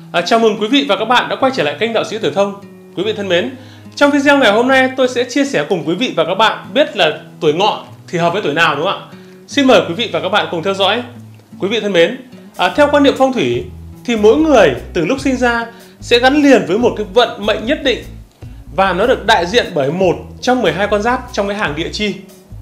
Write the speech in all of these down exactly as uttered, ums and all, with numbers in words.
À, chào mừng quý vị và các bạn đã quay trở lại kênh Đạo Sĩ Tuổi Thông. Quý vị thân mến, trong video ngày hôm nay tôi sẽ chia sẻ cùng quý vị và các bạn biết là tuổi Ngọ thì hợp với tuổi nào, đúng không ạ? Xin mời quý vị và các bạn cùng theo dõi. Quý vị thân mến, à, theo quan niệm phong thủy thì mỗi người từ lúc sinh ra sẽ gắn liền với một cái vận mệnh nhất định, và nó được đại diện bởi một trong mười hai con giáp trong cái hàng địa chi.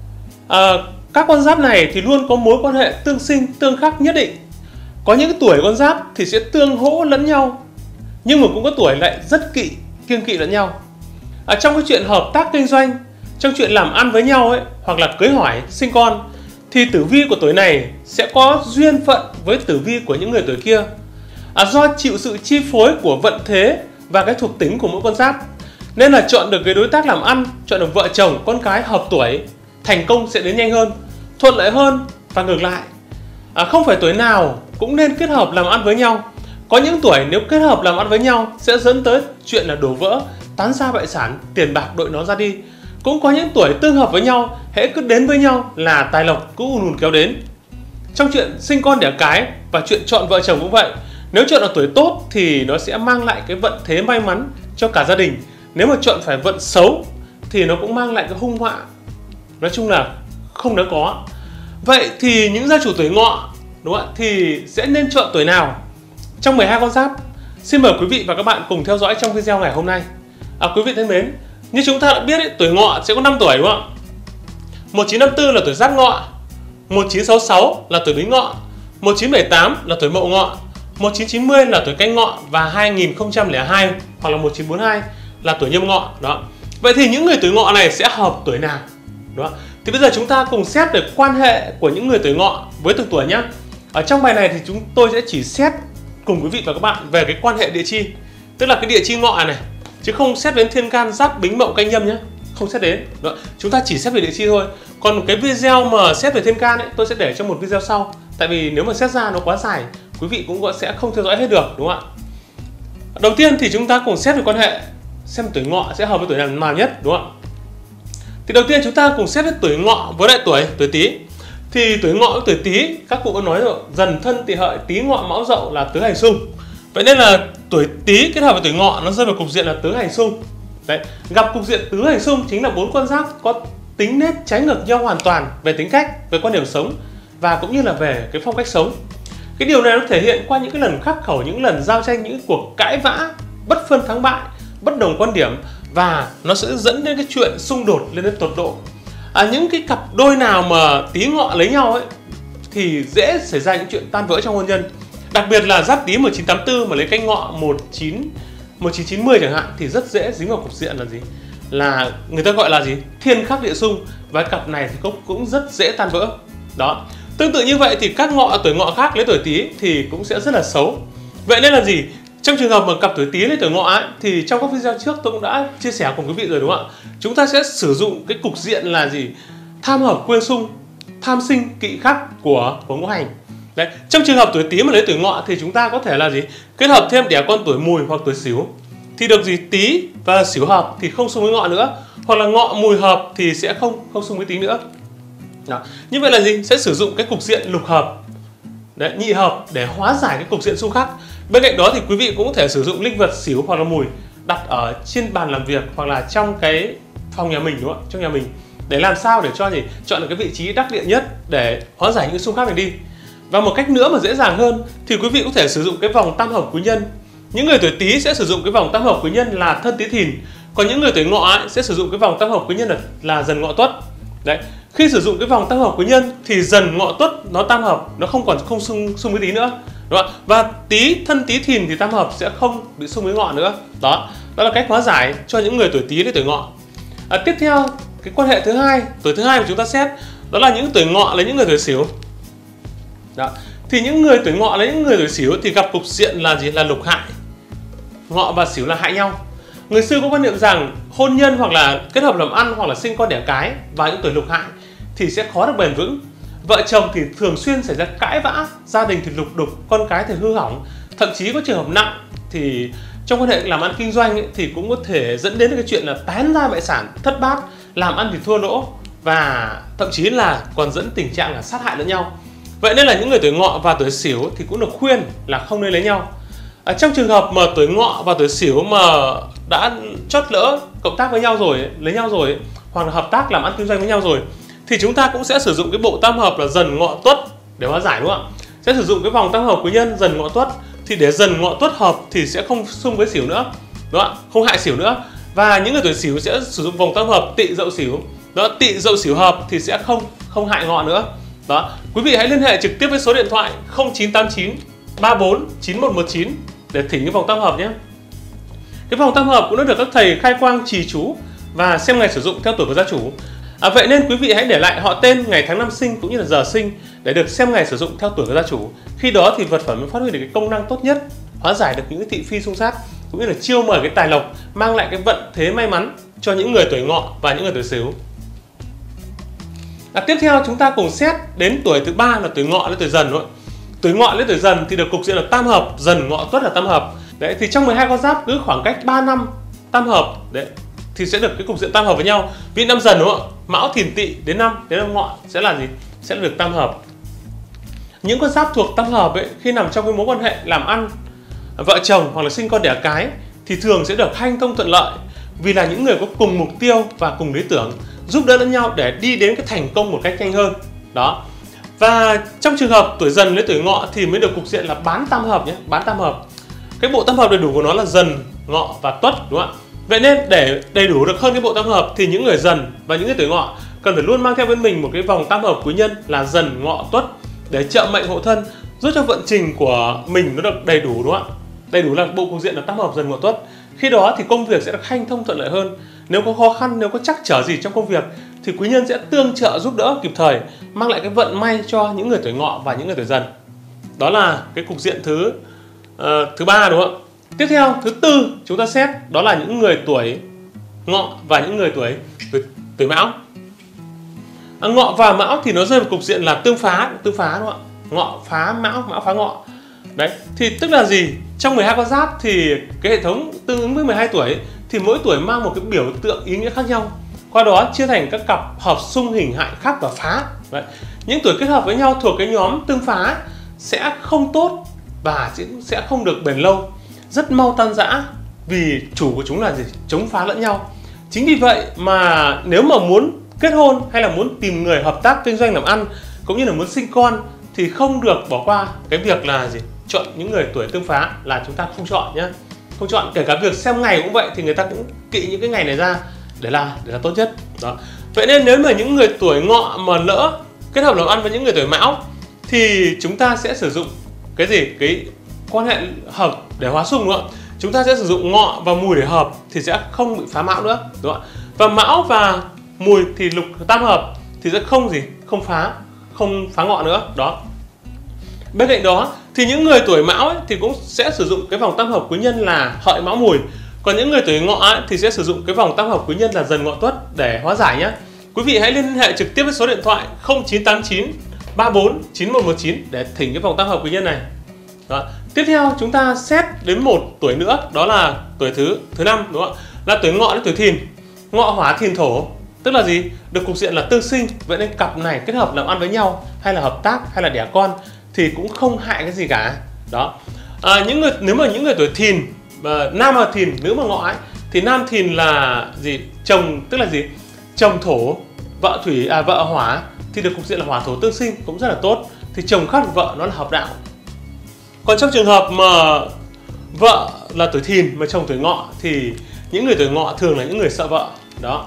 À, các con giáp này thì luôn có mối quan hệ tương sinh tương khắc nhất định. Có những tuổi con giáp thì sẽ tương hỗ lẫn nhau, nhưng mà cũng có tuổi lại rất kỵ, kiêng kỵ lẫn nhau. À, trong cái chuyện hợp tác kinh doanh, trong chuyện làm ăn với nhau ấy, hoặc là cưới hỏi, sinh con, thì tử vi của tuổi này sẽ có duyên phận với tử vi của những người tuổi kia. À, do chịu sự chi phối của vận thế và cái thuộc tính của mỗi con giáp, nên là chọn được cái đối tác làm ăn, chọn được vợ chồng, con cái hợp tuổi, thành công sẽ đến nhanh hơn, thuận lợi hơn, và ngược lại. À, không phải tuổi nào cũng nên kết hợp làm ăn với nhau. Có những tuổi nếu kết hợp làm ăn với nhau sẽ dẫn tới chuyện là đổ vỡ, tán gia bại sản, tiền bạc đội nó ra đi. Cũng có những tuổi tương hợp với nhau, hễ cứ đến với nhau là tài lộc cứ ùn ùn kéo đến. Trong chuyện sinh con đẻ cái và chuyện chọn vợ chồng cũng vậy. Nếu chọn ở tuổi tốt thì nó sẽ mang lại cái vận thế may mắn cho cả gia đình. Nếu mà chọn phải vận xấu thì nó cũng mang lại cái hung họa. Nói chung là không đáng có. Vậy thì những gia chủ tuổi Ngọ, đúng không ạ, thì sẽ nên chọn tuổi nào trong mười hai con giáp? Xin mời quý vị và các bạn cùng theo dõi trong video ngày hôm nay. À, quý vị thân mến, như chúng ta đã biết ấy, tuổi Ngọ sẽ có năm tuổi, đúng không ạ? một chín năm tư là tuổi Giáp Ngọ, một chín sáu sáu là tuổi Bính Ngọ, một chín bảy tám là tuổi Mậu Ngọ, một chín chín mươi là tuổi Canh Ngọ, và hai nghìn không trăm lẻ hai hoặc là một chín bốn hai là tuổi Nhâm Ngọ. Đó. Vậy thì những người tuổi Ngọ này sẽ hợp tuổi nào? Đó. Thì bây giờ chúng ta cùng xét về quan hệ của những người tuổi Ngọ với từng tuổi nhé. Ở trong bài này thì chúng tôi sẽ chỉ xét cùng quý vị và các bạn về cái quan hệ địa chi, tức là cái địa chi Ngọ này, chứ không xét đến Thiên Can, Giáp, Bính, Mậu, Canh, Nhâm nhé, không xét đến. Đó. Chúng ta chỉ xét về địa chi thôi. Còn cái video mà xét về Thiên Can ấy, tôi sẽ để trong một video sau. Tại vì nếu mà xét ra nó quá dài, quý vị cũng sẽ không theo dõi hết được, đúng không ạ? Đầu tiên thì chúng ta cùng xét về quan hệ, xem tuổi Ngọ sẽ hợp với tuổi nào nhất, đúng không ạ? Thì đầu tiên chúng ta cùng xét với tuổi Ngọ với lại tuổi tuổi Tý. Thì tuổi Ngọ với tuổi Tý, các cụ có nói rồi, Dần Thân Tỵ Hợi, Tý Ngọ Mão Dậu là tứ hành xung. Vậy nên là tuổi Tý kết hợp với tuổi Ngọ nó rơi vào cục diện là tứ hành xung. Đấy, gặp cục diện tứ hành xung chính là bốn con giáp có tính nết trái ngược nhau hoàn toàn về tính cách, về quan điểm sống và cũng như là về cái phong cách sống. Cái điều này nó thể hiện qua những cái lần khắc khẩu, những lần giao tranh, những cuộc cãi vã, bất phân thắng bại, bất đồng quan điểm, và nó sẽ dẫn đến cái chuyện xung đột lên đến tột độ. À, những cái cặp đôi nào mà Tý Ngọ lấy nhau ấy thì dễ xảy ra những chuyện tan vỡ trong hôn nhân. Đặc biệt là Giáp Tý một chín tám tư mà lấy Canh Ngọ một chín chín mươi chẳng hạn thì rất dễ dính vào cục diện là gì? Là người ta gọi là gì? Thiên khắc địa xung, và cặp này thì cũng cũng rất dễ tan vỡ. Đó. Tương tự như vậy thì các Ngọ tuổi Ngọ khác lấy tuổi Tý thì cũng sẽ rất là xấu. Vậy nên là gì? Trong trường hợp mà cặp tuổi Tý lấy tuổi Ngọ ấy, thì trong các video trước tôi cũng đã chia sẻ cùng quý vị rồi, đúng không ạ? Chúng ta sẽ sử dụng cái cục diện là gì? Tham hợp quyên xung, tham sinh kỵ khắc của của ngũ hành. Đấy. Trong trường hợp tuổi Tý mà lấy tuổi Ngọ thì chúng ta có thể là gì? Kết hợp thêm đẻ con tuổi Mùi hoặc tuổi Sửu thì được gì? Tý và Sửu hợp thì không xung với Ngọ nữa, hoặc là Ngọ Mùi hợp thì sẽ không không xung với Tý nữa. Đó. Như vậy là gì? Sẽ sử dụng cái cục diện lục hợp, đấy, nhị hợp để hóa giải cái cục diện xung khắc. Bên cạnh đó thì quý vị cũng có thể sử dụng linh vật Sửu hoặc là Mùi đặt ở trên bàn làm việc hoặc là trong cái phòng nhà mình, đúng không? Trong nhà mình, để làm sao để cho gì? Chọn được cái vị trí đắc địa nhất để hóa giải những xung khắc này đi. Và một cách nữa mà dễ dàng hơn thì quý vị có thể sử dụng cái vòng tam hợp quý nhân. Những người tuổi Tý sẽ sử dụng cái vòng tam hợp quý nhân là Thân Tý Thìn, còn những người tuổi Ngọ ấy sẽ sử dụng cái vòng tam hợp quý nhân là, là Dần Ngọ Tuất. Đấy. Khi sử dụng cái vòng tam hợp quý nhân thì Dần Ngọ Tuất nó tam hợp, nó không còn không xung xung với Tý nữa, đúng không? Và Tý Thân Tý Thìn thì tam hợp sẽ không bị xung với Ngọ nữa. Đó, đó là cách hóa giải cho những người tuổi Tý lấy tuổi Ngọ. À, tiếp theo cái quan hệ thứ hai, tuổi thứ hai mà chúng ta xét đó là những tuổi Ngọ lấy những người tuổi Sửu. Đó. Thì những người tuổi Ngọ lấy những người tuổi Sửu thì gặp cục diện là gì? Là lục hại. Ngọ và Sửu là hại nhau. Người xưa có quan niệm rằng hôn nhân hoặc là kết hợp làm ăn hoặc là sinh con đẻ cái vào những tuổi lục hại thì sẽ khó được bền vững. Vợ chồng thì thường xuyên xảy ra cãi vã, gia đình thì lục đục, con cái thì hư hỏng, thậm chí có trường hợp nặng thì trong quan hệ làm ăn kinh doanh ấy, thì cũng có thể dẫn đến cái chuyện là tán gia bại sản, thất bát, làm ăn thì thua lỗ, và thậm chí là còn dẫn tình trạng là sát hại lẫn nhau. Vậy nên là những người tuổi Ngọ và tuổi Sửu thì cũng được khuyên là không nên lấy nhau. À, trong trường hợp mà tuổi Ngọ và tuổi Sửu mà đã chót lỡ cộng tác với nhau rồi, lấy nhau rồi, hoặc là hợp tác làm ăn kinh doanh với nhau rồi, thì chúng ta cũng sẽ sử dụng cái bộ tam hợp là Dần Ngọ Tuất để hóa giải, đúng không ạ? Sẽ sử dụng cái vòng tam hợp quý nhân Dần Ngọ Tuất, thì để Dần Ngọ Tuất hợp thì sẽ không xung với Sửu nữa, đúng không ạ? Không hại Sửu nữa. Và những người tuổi Sửu sẽ sử dụng vòng tam hợp Tỵ Dậu Sửu, đó, Tỵ Dậu Sửu hợp thì sẽ không không hại Ngọ nữa. Đó, quý vị hãy liên hệ trực tiếp với số điện thoại không chín tám chín ba bốn chín một một chín để thỉnh cái vòng tam hợp nhé. Cái vòng tam hợp cũng đã được các thầy khai quang trì chú và xem ngày sử dụng theo tuổi của gia chủ. À, vậy nên quý vị hãy để lại họ tên, ngày tháng năm sinh cũng như là giờ sinh để được xem ngày sử dụng theo tuổi của gia chủ. Khi đó thì vật phẩm mới phát huy được cái công năng tốt nhất, hóa giải được những cái thị phi xung sát, cũng như là chiêu mời cái tài lộc, mang lại cái vận thế may mắn cho những người tuổi Ngọ và những người tuổi Sửu. À, tiếp theo chúng ta cùng xét đến tuổi thứ ba là tuổi Ngọ lên tuổi Dần thôi. Tuổi Ngọ lên tuổi Dần thì được cục diện là tam hợp, Dần Ngọ Tuất là tam hợp. Đấy, thì trong mười hai con giáp cứ khoảng cách ba năm tam hợp đấy thì sẽ được cái cục diện tam hợp với nhau. Vì năm Dần, đúng không ạ? Mão Thìn Tỵ đến năm đến năm Ngọ sẽ là gì? Sẽ được tam hợp. Những con giáp thuộc tam hợp ấy, khi nằm trong cái mối quan hệ làm ăn, vợ chồng hoặc là sinh con đẻ cái thì thường sẽ được hanh thông thuận lợi, vì là những người có cùng mục tiêu và cùng lý tưởng, giúp đỡ lẫn nhau để đi đến cái thành công một cách nhanh hơn. Đó. Và trong trường hợp tuổi Dần với tuổi Ngọ thì mới được cục diện là bán tam hợp nhé, bán tam hợp. Cái bộ tam hợp đầy đủ của nó là Dần, Ngọ và Tuất, đúng không ạ? Vậy nên để đầy đủ được hơn cái bộ tam hợp thì những người Dần và những người tuổi Ngọ cần phải luôn mang theo bên mình một cái vòng tam hợp quý nhân là Dần, Ngọ, Tuất để trợ mệnh hộ thân, giúp cho vận trình của mình nó được đầy đủ, đúng không ạ? Đầy đủ là bộ cục diện là tam hợp Dần, Ngọ, Tuất. Khi đó thì công việc sẽ được hanh thông thuận lợi hơn. Nếu có khó khăn, nếu có trắc trở gì trong công việc thì quý nhân sẽ tương trợ giúp đỡ kịp thời, mang lại cái vận may cho những người tuổi Ngọ và những người tuổi Dần. Đó là cái cục diện thứ uh, thứ ba, đúng không ạ? Tiếp theo thứ tư chúng ta xét đó là những người tuổi Ngọ và những người tuổi tuổi, tuổi Mão. À, Ngọ và Mão thì nó rơi vào cục diện là tương phá, tương phá, đúng không ạ? Ngọ phá Mão, Mão phá Ngọ. Đấy, thì tức là gì? Trong mười hai con giáp thì cái hệ thống tương ứng với mười hai tuổi thì mỗi tuổi mang một cái biểu tượng ý nghĩa khác nhau. Qua đó chia thành các cặp hợp xung, hình, hại, khắc và phá. Đấy. Những tuổi kết hợp với nhau thuộc cái nhóm tương phá sẽ không tốt và sẽ không được bền lâu, rất mau tan rã vì chủ của chúng là gì? Chống phá lẫn nhau. Chính vì vậy mà nếu mà muốn kết hôn hay là muốn tìm người hợp tác kinh doanh làm ăn cũng như là muốn sinh con thì không được bỏ qua cái việc là gì? Chọn những người tuổi tương phá là chúng ta không chọn nhé. Không chọn, kể cả việc xem ngày cũng vậy thì người ta cũng kỵ những cái ngày này ra để là để là tốt nhất. Đó. Vậy nên nếu mà những người tuổi Ngọ mà lỡ kết hợp làm ăn với những người tuổi Mão thì chúng ta sẽ sử dụng cái gì? Cái quan hệ hợp để hóa xung, đúng không ạ? Chúng ta sẽ sử dụng Ngọ và Mùi để hợp thì sẽ không bị phá Mão nữa, đúng không ạ? Và Mão và Mùi thì lục tam hợp thì sẽ không gì? Không phá, không phá Ngọ nữa. Đó. Bên cạnh đó thì những người tuổi Mão ấy, thì cũng sẽ sử dụng cái vòng tam hợp quý nhân là Hợi, Mão, Mùi. Còn những người tuổi Ngọ ấy, thì sẽ sử dụng cái vòng tam hợp quý nhân là Dần, Ngọ, Tuất để hóa giải nhé. Quý vị hãy liên hệ trực tiếp với số điện thoại không chín tám chín ba bốn chín một một chín để thỉnh cái vòng tam hợp quý nhân này. Đó. Tiếp theo chúng ta xét đến một tuổi nữa, đó là tuổi thứ thứ năm, đúng không ạ? Là tuổi Ngọ đến tuổi Thìn. Ngọ hỏa Thìn thổ, tức là gì? Được cục diện là tương sinh, vậy nên cặp này kết hợp làm ăn với nhau hay là hợp tác hay là đẻ con thì cũng không hại cái gì cả. Đó. À, những người nếu mà những người tuổi Thìn, và nam mà Thìn, nữ mà Ngọ ấy, thì nam Thìn là gì? Chồng, tức là gì? Chồng thổ, vợ thủy, à vợ hỏa thì được cục diện là hỏa thổ tương sinh cũng rất là tốt. Thì chồng khác vợ nó là hợp đạo. Còn trong trường hợp mà vợ là tuổi Thìn mà chồng tuổi Ngọ thì những người tuổi Ngọ thường là những người sợ vợ. Đó.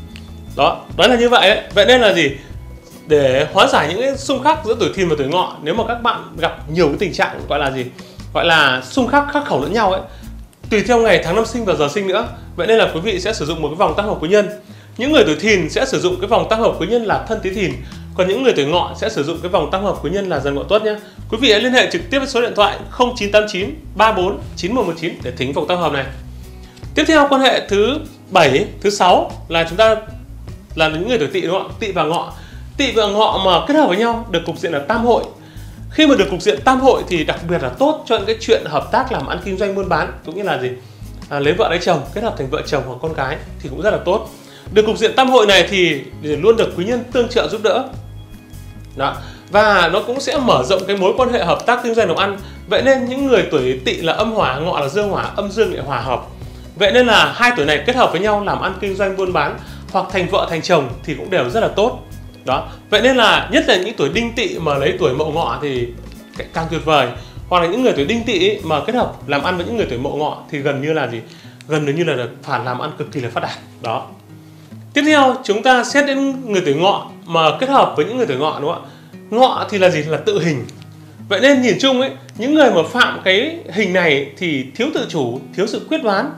Đó, đó là như vậy đấy. Vậy nên là gì? Để hóa giải những cái xung khắc giữa tuổi Thìn và tuổi Ngọ, nếu mà các bạn gặp nhiều cái tình trạng gọi là gì? Gọi là xung khắc khắc khẩu lẫn nhau ấy, tùy theo ngày tháng năm sinh và giờ sinh nữa. Vậy nên là quý vị sẽ sử dụng một cái vòng tam hợp quý nhân. Những người tuổi Thìn sẽ sử dụng cái vòng tam hợp quý nhân là Thân Tý Thìn, còn những người tuổi Ngọ sẽ sử dụng cái vòng tam hợp quý nhân là Dần, Ngọ, Tuất nhé. Quý vị hãy liên hệ trực tiếp với số điện thoại không chín tám chín ba bốn chín một một chín để thỉnh vòng tam hợp này. Tiếp theo quan hệ thứ bảy, thứ sáu là chúng ta là những người tuổi Tỵ, đúng không ạ? Tỵ và Ngọ. Tỵ và Ngọ mà kết hợp với nhau được cục diện là tam hội. Khi mà được cục diện tam hội thì đặc biệt là tốt cho những cái chuyện hợp tác làm ăn kinh doanh buôn bán, cũng như là gì? À, lấy vợ lấy chồng, kết hợp thành vợ chồng hoặc con cái thì cũng rất là tốt. Được cục diện tam hội này thì luôn được quý nhân tương trợ giúp đỡ. Đó. Và nó cũng sẽ mở rộng cái mối quan hệ hợp tác kinh doanh làm ăn Vậy nên những người tuổi Tỵ là âm hỏa, Ngọ là dương hỏa, âm dương lại hòa hợp. Vậy nên là hai tuổi này kết hợp với nhau làm ăn kinh doanh buôn bán hoặc thành vợ thành chồng thì cũng đều rất là tốt. Đó. Vậy nên là nhất là những tuổi Đinh Tỵ mà lấy tuổi Mậu Ngọ thì càng tuyệt vời. Hoặc là những người tuổi Đinh Tỵ mà kết hợp làm ăn với những người tuổi Mậu Ngọ thì gần như là gì? Gần như là phản làm ăn cực kỳ là phát đạt. Đó. Tiếp theo chúng ta xét đến người tuổi Ngọ mà kết hợp với những người tuổi Ngọ, đúng không ạ? Ngọ thì là gì? Là tự hình. Vậy nên nhìn chung ấy, những người mà phạm cái hình này thì thiếu tự chủ, thiếu sự quyết đoán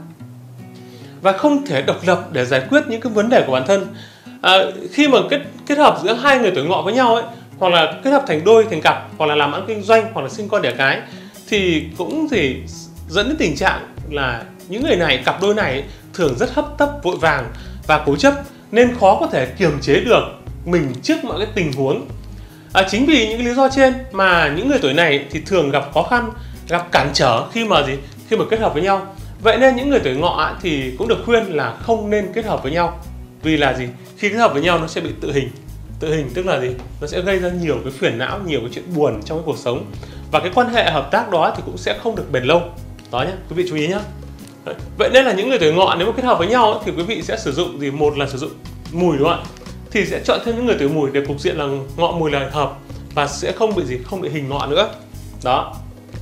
và không thể độc lập để giải quyết những cái vấn đề của bản thân. À, khi mà kết kết hợp giữa hai người tuổi Ngọ với nhau ấy, hoặc là kết hợp thành đôi thành cặp, hoặc là làm ăn kinh doanh, hoặc là sinh con đẻ cái, thì cũng thì dẫn đến tình trạng là những người này, cặp đôi này thường rất hấp tấp, vội vàng và cố chấp, nên khó có thể kiềm chế được mình trước mọi cái tình huống. À, chính vì những cái lý do trên mà những người tuổi này thì thường gặp khó khăn, gặp cản trở khi mà gì khi mà kết hợp với nhau. Vậy nên những người tuổi Ngọ thì cũng được khuyên là không nên kết hợp với nhau. Vì là gì? Khi kết hợp với nhau nó sẽ bị tự hình. Tự hình tức là gì? Nó sẽ gây ra nhiều cái phiền não, nhiều cái chuyện buồn trong cái cuộc sống. Và cái quan hệ hợp tác đó thì cũng sẽ không được bền lâu. Đó nhé, quý vị chú ý nhé. Đấy. Vậy nên là những người tuổi Ngọ nếu mà kết hợp với nhau thì quý vị sẽ sử dụng gì? Một là sử dụng Mùi, đúng không ạ? Thì sẽ chọn thêm những người tuổi Mùi để cục diện là Ngọ Mùi là hợp và sẽ không bị gì, không bị hình Ngọ nữa. Đó.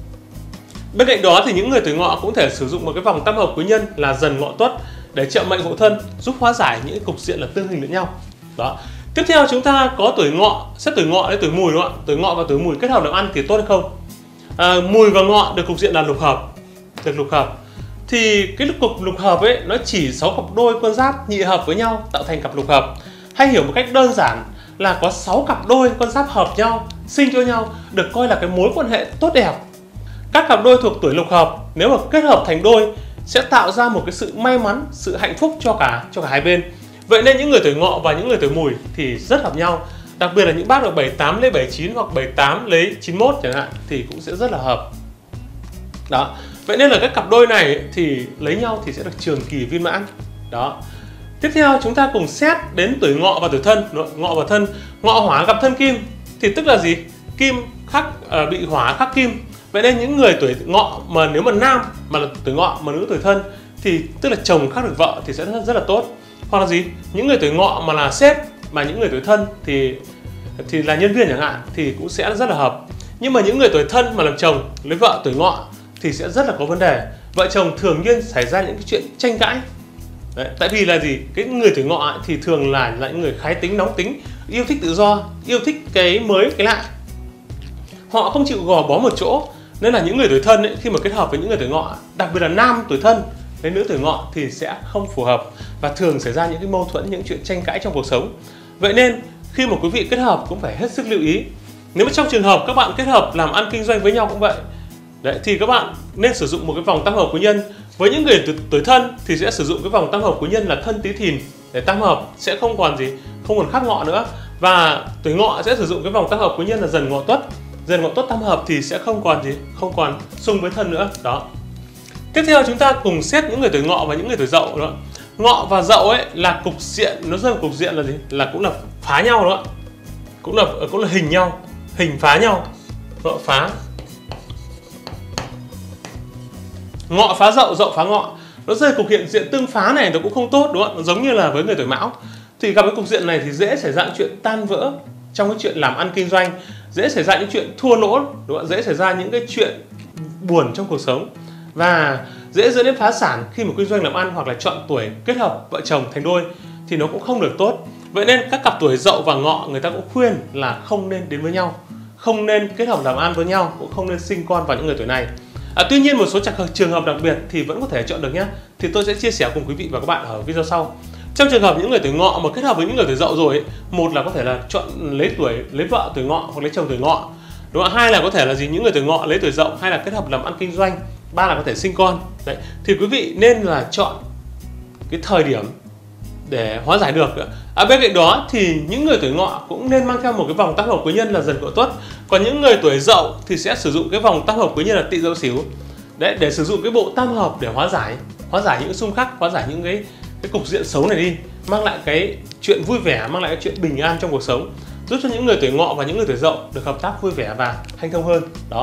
Bên cạnh đó thì những người tuổi Ngọ cũng thể sử dụng một cái vòng tam hợp quý nhân là Dần Ngọ Tuất để trợ mệnh hộ thân, giúp hóa giải những cục diện là tương hình lẫn nhau. Đó. Tiếp theo chúng ta có tuổi Ngọ, xét tuổi Ngọ đến tuổi Mùi, đúng không ạ? Tuổi Ngọ và tuổi Mùi kết hợp làm ăn thì tốt hay không? À, Mùi và Ngọ được cục diện là lục hợp, được lục hợp. Thì cái cục lục hợp ấy nó chỉ sáu cặp đôi con giáp nhị hợp với nhau tạo thành cặp lục hợp. Hay hiểu một cách đơn giản là có sáu cặp đôi con giáp hợp nhau, sinh cho nhau, được coi là cái mối quan hệ tốt đẹp. Các cặp đôi thuộc tuổi lục hợp nếu mà kết hợp thành đôi sẽ tạo ra một cái sự may mắn, sự hạnh phúc cho cả cho cả hai bên. Vậy nên những người tuổi Ngọ và những người tuổi Mùi thì rất hợp nhau. Đặc biệt là những bác được bảy tám lấy bảy chín hoặc bảy tám lấy chín mốt chẳng hạn thì cũng sẽ rất là hợp. Đó. Vậy nên là các cặp đôi này thì lấy nhau thì sẽ được trường kỳ viên mãn. Đó. Tiếp theo chúng ta cùng xét đến tuổi Ngọ và tuổi Thân. Ngọ và Thân, Ngọ hỏa gặp thân kim thì tức là gì? Kim khắc uh, bị hỏa khắc kim. Vậy nên những người tuổi Ngọ mà nếu mà nam mà là tuổi Ngọ mà nữ tuổi Thân thì tức là chồng khắc được vợ thì sẽ rất, rất là tốt. Hoặc là gì? Những người tuổi Ngọ mà là sếp mà những người tuổi Thân thì thì là nhân viên chẳng hạn thì cũng sẽ rất là hợp. Nhưng mà những người tuổi Thân mà làm chồng lấy vợ tuổi Ngọ thì sẽ rất là có vấn đề. Vợ chồng thường nhiên xảy ra những cái chuyện tranh cãi. Đấy, tại vì là gì? Cái người tuổi Ngọ thì thường là, là những người khái tính, nóng tính, yêu thích tự do, yêu thích cái mới, cái lạ. Họ không chịu gò bó một chỗ. Nên là những người tuổi Thân ấy, khi mà kết hợp với những người tuổi Ngọ, đặc biệt là nam tuổi Thân đến nữ tuổi Ngọ thì sẽ không phù hợp và thường xảy ra những cái mâu thuẫn, những chuyện tranh cãi trong cuộc sống. Vậy nên khi mà quý vị kết hợp cũng phải hết sức lưu ý. Nếu mà trong trường hợp các bạn kết hợp làm ăn kinh doanh với nhau cũng vậy, đấy, thì các bạn nên sử dụng một cái vòng tam hợp quý nhân. Với những người tuổi, tuổi Thân thì sẽ sử dụng cái vòng tam hợp quý nhân là Thân Tý Thìn để tam hợp, sẽ không còn gì, không còn khắc Ngọ nữa. Và tuổi Ngọ sẽ sử dụng cái vòng tam hợp quý nhân là Dần Ngọ Tuất. Dần Ngọ Tuất tam hợp thì sẽ không còn gì, không còn xung với Thân nữa. Đó. Tiếp theo chúng ta cùng xét những người tuổi Ngọ và những người tuổi Dậu đó. Ngọ và Dậu ấy là cục diện, nó rơi vào cục diện là gì? Là cũng là phá nhau đó. Cũng là cũng là hình nhau, hình phá nhau. Ngọ phá. Ngọ phá Dậu, Dậu phá Ngọ. Nó rơi cục hiện diện tương phá này nó cũng không tốt, đúng không? Nó giống như là với người tuổi Mão. Thì gặp cái cục diện này thì dễ xảy ra chuyện tan vỡ trong cái chuyện làm ăn kinh doanh, dễ xảy ra những chuyện thua lỗ, đúng không? Dễ xảy ra những cái chuyện buồn trong cuộc sống và dễ dẫn đến phá sản khi mà kinh doanh làm ăn, hoặc là chọn tuổi kết hợp vợ chồng thành đôi thì nó cũng không được tốt. Vậy nên các cặp tuổi Dậu và Ngọ người ta cũng khuyên là không nên đến với nhau, không nên kết hợp làm ăn với nhau, cũng không nên sinh con vào những người tuổi này. À, tuy nhiên một số trường hợp đặc biệt thì vẫn có thể chọn được nhé. Thì tôi sẽ chia sẻ cùng quý vị và các bạn ở video sau. Trong trường hợp những người tuổi Ngọ mà kết hợp với những người tuổi Dậu rồi ấy, một là có thể là chọn lấy tuổi lấy vợ tuổi Ngọ hoặc lấy chồng tuổi Ngọ, đúng không? Hai là có thể là gì, những người tuổi Ngọ lấy tuổi Dậu, hay là kết hợp làm ăn kinh doanh. Ba là có thể sinh con. Đấy, thì quý vị nên là chọn cái thời điểm để hóa giải được. À, bên cạnh đó thì những người tuổi Ngọ cũng nên mang theo một cái vòng tam hợp quý nhân là Dần Ngọ Tuất. Còn những người tuổi Dậu thì sẽ sử dụng cái vòng tam hợp quý nhân là Tỵ Dậu Sửu. Đấy, để sử dụng cái bộ tam hợp để hóa giải, hóa giải những xung khắc, hóa giải những cái cái cục diện xấu này đi, mang lại cái chuyện vui vẻ, mang lại cái chuyện bình an trong cuộc sống, giúp cho những người tuổi Ngọ và những người tuổi Dậu được hợp tác vui vẻ và hanh thông hơn. Đó.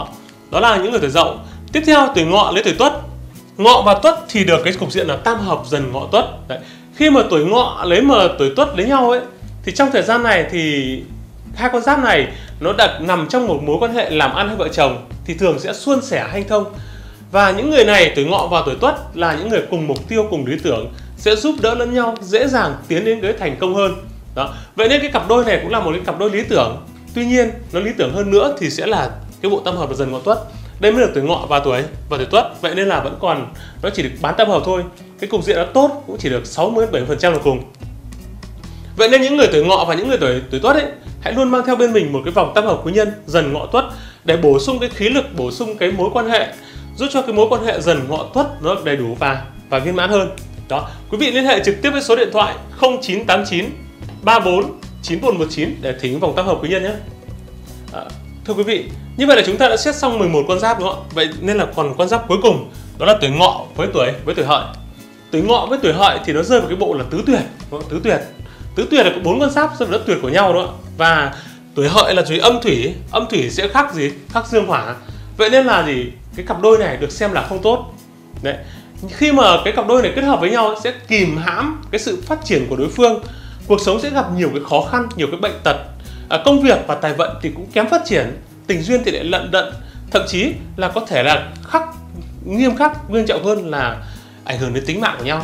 đó là những người tuổi Dậu. Tiếp theo tuổi Ngọ lấy tuổi Tuất. Ngọ và Tuất thì được cái cục diện là tam hợp dần Ngọ Tuất. Đấy. Khi mà tuổi Ngọ lấy mà tuổi Tuất lấy nhau ấy, thì trong thời gian này thì hai con giáp này nó đặt nằm trong một mối quan hệ làm ăn hay vợ chồng thì thường sẽ suôn sẻ hanh thông. Và những người này tuổi Ngọ và tuổi Tuất là những người cùng mục tiêu, cùng lý tưởng, sẽ giúp đỡ lẫn nhau, dễ dàng tiến đến cái thành công hơn. Đó. Vậy nên cái cặp đôi này cũng là một cái cặp đôi lý tưởng. Tuy nhiên nó lý tưởng hơn nữa thì sẽ là cái bộ tam hợp dần Ngọ Tuất. Đây mới được tuổi Ngọ và tuổi và tuổi Tuất. Vậy nên là vẫn còn, nó chỉ được bán tam hợp thôi. Cái cục diện nó tốt cũng chỉ được sáu mươi đến bảy mươi phần trăm là cùng. Vậy nên những người tuổi Ngọ và những người tuổi tuổi Tuất ấy, hãy luôn mang theo bên mình một cái vòng tam hợp quý nhân dần Ngọ Tuất để bổ sung cái khí lực, bổ sung cái mối quan hệ, giúp cho cái mối quan hệ dần Ngọ Tuất nó đầy đủ và và viên mãn hơn. Đó, quý vị liên hệ trực tiếp với số điện thoại không chín tám chín ba bốn chín một một chín để thỉnh vòng tam hợp quý nhân nhé. À, thưa quý vị, như vậy là chúng ta đã xét xong mười một con giáp đúng không ạ? Vậy nên là còn con giáp cuối cùng, đó là tuổi Ngọ với tuổi với tuổi Hợi. Tuổi Ngọ với tuổi Hợi thì nó rơi vào cái bộ là tứ tuyệt, tứ tuyệt. Tứ tuyệt là có bốn con giáp rất là tuyệt của nhau đó. Và tuổi Hợi là tuổi âm thủy, âm thủy sẽ khắc gì? Khắc dương hỏa. Vậy nên là gì? Cái cặp đôi này được xem là không tốt. Đấy. Khi mà cái cặp đôi này kết hợp với nhau sẽ kìm hãm cái sự phát triển của đối phương. Cuộc sống sẽ gặp nhiều cái khó khăn, nhiều cái bệnh tật. À, công việc và tài vận thì cũng kém phát triển, tình duyên thì lại lận đận, thậm chí là có thể là khắc nghiêm khắc, nghiêm trọng hơn là ảnh hưởng đến tính mạng của nhau.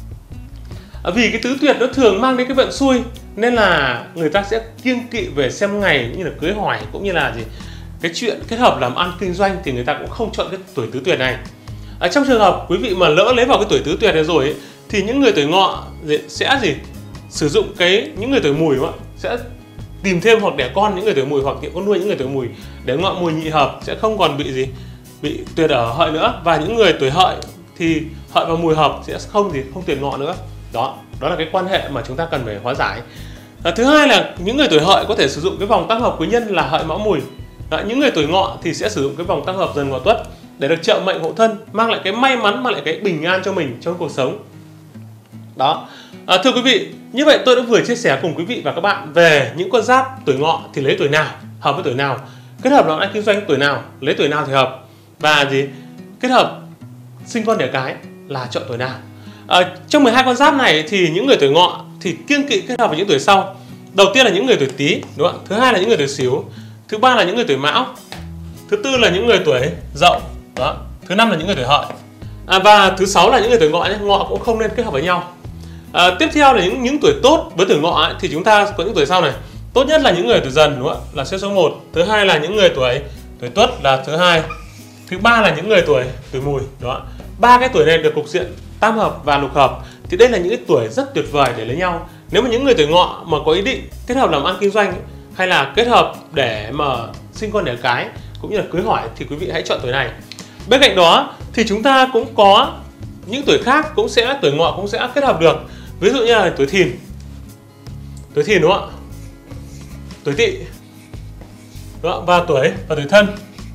À, vì cái tứ tuyệt nó thường mang đến cái vận xui nên là người ta sẽ kiêng kỵ về xem ngày cũng như là cưới hỏi, cũng như là gì cái chuyện kết hợp làm ăn kinh doanh thì người ta cũng không chọn cái tuổi tứ tuyệt này. À, trong trường hợp quý vị mà lỡ lấy vào cái tuổi tứ tuyệt này rồi ấy, thì những người tuổi Ngọ sẽ gì sử dụng cái những người tuổi Mùi đúng không ạ? Sẽ tìm thêm hoặc đẻ con những người tuổi Mùi, hoặc những con nuôi những người tuổi Mùi để Ngọ Mùi nhị hợp, sẽ không còn bị gì bị tuyệt ở Hợi nữa. Và những người tuổi Hợi thì Hợi và Mùi hợp sẽ không gì không tuyệt Ngọ nữa. Đó, đó là cái quan hệ mà chúng ta cần phải hóa giải. À, thứ hai là những người tuổi Hợi có thể sử dụng cái vòng tam hợp quý nhân là Hợi Mão Mùi. À, những người tuổi Ngọ thì sẽ sử dụng cái vòng tam hợp dần Ngọ Tuất để được trợ mệnh hộ thân, mang lại cái may mắn, mang lại cái bình an cho mình trong cuộc sống. Đó. À, thưa quý vị, như vậy tôi đã vừa chia sẻ cùng quý vị và các bạn về những con giáp tuổi Ngọ thì lấy tuổi nào, hợp với tuổi nào, kết hợp làm ăn kinh doanh tuổi nào, lấy tuổi nào thì hợp, và gì kết hợp sinh con đẻ cái là chọn tuổi nào. À, trong mười hai con giáp này thì những người tuổi Ngọ thì kiêng kỵ kết hợp với những tuổi sau. Đầu tiên là những người tuổi Tý, đúng không? Thứ hai là những người tuổi Sửu, thứ ba là những người tuổi Mão, thứ tư là những người tuổi Dậu, đó. Thứ năm là những người tuổi Hợi, à, và thứ sáu là những người tuổi Ngọ nhé. Ngọ cũng không nên kết hợp với nhau. À, tiếp theo là những những tuổi tốt với tuổi Ngọ ấy, thì chúng ta có những tuổi sau này. Tốt nhất là những người tuổi Dần, đúng không ạ? Là xếp số một. Thứ hai là những người tuổi tuổi Tuất là thứ hai. Thứ ba là những người tuổi tuổi Mùi, đó. Ba cái tuổi này được cục diện tam hợp và lục hợp thì đây là những cái tuổi rất tuyệt vời để lấy nhau. Nếu mà những người tuổi Ngọ mà có ý định kết hợp làm ăn kinh doanh hay là kết hợp để mà sinh con đẻ cái cũng như là cưới hỏi thì quý vị hãy chọn tuổi này. Bên cạnh đó thì chúng ta cũng có những tuổi khác cũng sẽ tuổi Ngọ cũng sẽ kết hợp được. Ví dụ như là tuổi Thìn, tuổi Thìn đúng không ạ? Tuổi Tỵ, đúng không? Và tuổi và tuổi Thân.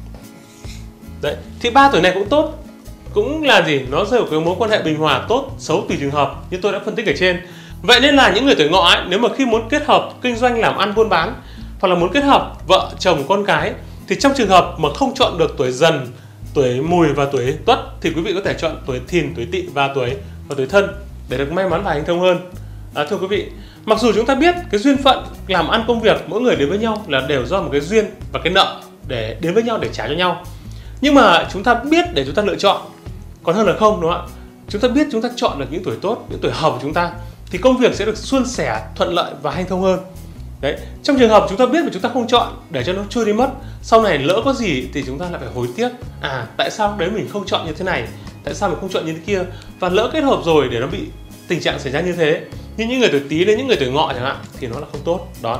Đấy, thì ba tuổi này cũng tốt, cũng là gì nó rơi vào cái mối quan hệ bình hòa tốt xấu tùy trường hợp như tôi đã phân tích ở trên. Vậy nên là những người tuổi Ngọ ấy, nếu mà khi muốn kết hợp kinh doanh làm ăn buôn bán hoặc là muốn kết hợp vợ chồng con cái thì trong trường hợp mà không chọn được tuổi Dần, tuổi Mùi và tuổi Tuất thì quý vị có thể chọn tuổi Thìn, tuổi Tỵ và tuổi và tuổi Thân để được may mắn và hanh thông hơn. À, thưa quý vị, mặc dù chúng ta biết cái duyên phận làm ăn công việc mỗi người đến với nhau là đều do một cái duyên và cái nợ để đến với nhau để trả cho nhau, nhưng mà chúng ta biết để chúng ta lựa chọn còn hơn là không, đúng không ạ? Chúng ta biết chúng ta chọn được những tuổi tốt, những tuổi hợp của chúng ta thì công việc sẽ được suôn sẻ, thuận lợi và hanh thông hơn. Đấy, trong trường hợp chúng ta biết mà chúng ta không chọn để cho nó trôi đi mất, sau này lỡ có gì thì chúng ta lại phải hối tiếc. À, tại sao đấy mình không chọn như thế này, tại sao mình không chọn như thế kia, và lỡ kết hợp rồi để nó bị tình trạng xảy ra như thế. Nhưng những người tuổi Tý đến những người tuổi Ngọ chẳng hạn thì nó là không tốt. Đó.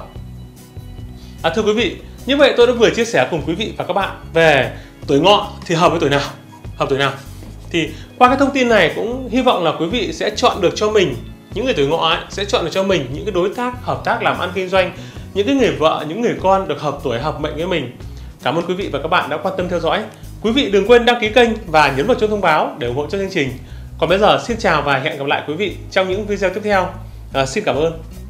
À, thưa quý vị, như vậy tôi đã vừa chia sẻ cùng quý vị và các bạn về tuổi Ngọ thì hợp với tuổi nào, hợp tuổi nào. Thì qua cái thông tin này cũng hy vọng là quý vị sẽ chọn được cho mình, những người tuổi Ngọ ấy, sẽ chọn được cho mình những cái đối tác hợp tác làm ăn kinh doanh, những cái người vợ, những người con được hợp tuổi hợp mệnh với mình. Cảm ơn quý vị và các bạn đã quan tâm theo dõi. Quý vị đừng quên đăng ký kênh và nhấn vào chuông thông báo để ủng hộ cho chương trình. Còn bây giờ xin chào và hẹn gặp lại quý vị trong những video tiếp theo. À, xin cảm ơn.